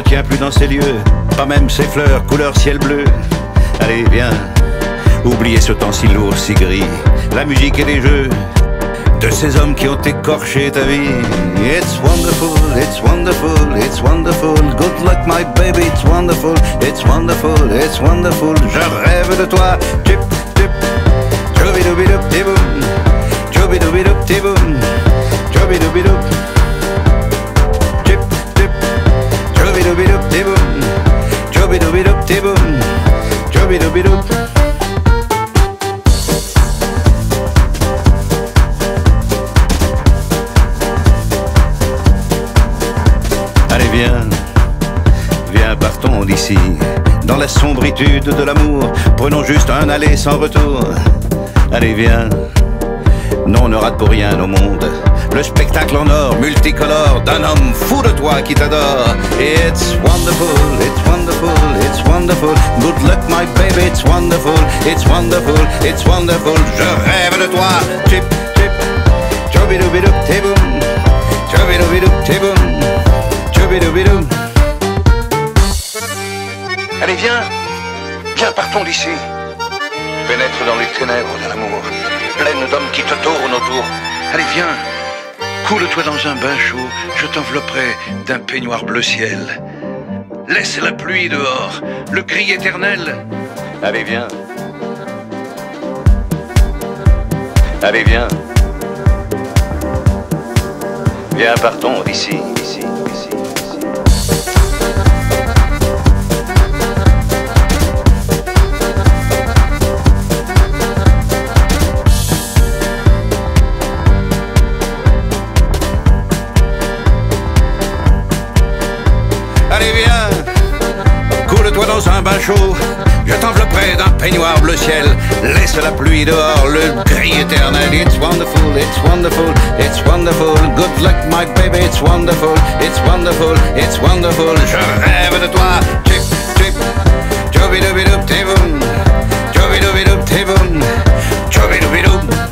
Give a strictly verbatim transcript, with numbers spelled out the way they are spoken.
retiens plus dans ces lieux, pas même ces fleurs couleur ciel bleu. Allez viens, oubliez ce temps si lourd, si gris, la musique et les jeux de ces hommes qui ont écorché ta vie. It's wonderful, it's wonderful, it's wonderful. Good luck my baby, it's wonderful, it's wonderful, it's wonderful. Je rêve de toi, chip, chip, choubidoubidoup, tiboum, choubidoubidoup, tiboum, choubidoubidoup, chip, chip, choubidoubidoup, tiboum, choubidoubidoup, tiboum, choubidoubidoup. Allez viens, viens partons d'ici, dans la sombritude de l'amour, prenons juste un aller sans retour. Allez viens, non ne rate pour rien au monde, le spectacle en or multicolore d'un homme fou de toi qui t'adore. It's wonderful, it's wonderful, it's wonderful. Good luck my baby, it's wonderful, it's wonderful, it's wonderful. Je rêve de toi, chip, chip, choubidoubidoup, tiboum, choubidoubidoup, tiboum, choubidoubidoup. Allez viens, viens partons d'ici, pénètre dans les ténèbres de l'amour, pleine d'hommes qui te tournent autour. Allez viens, coule-toi dans un bain chaud, je t'envelopperai d'un peignoir bleu ciel. Laisse la pluie dehors, le gris éternel. Allez viens, allez viens, viens partons d'ici, ici, ici, ici. Allez viens, coule-toi dans un bain chaud, je t'envelopperai d'un peignoir bleu ciel. Laisse la pluie dehors, le gris éternel. It's wonderful, it's wonderful, it's wonderful. Good luck my baby, it's wonderful, it's wonderful, it's wonderful. Je rêve de toi, chip, chip, choubidoubidoup, tiboum, choubidoubidoup, tiboum, choubidoubidoup.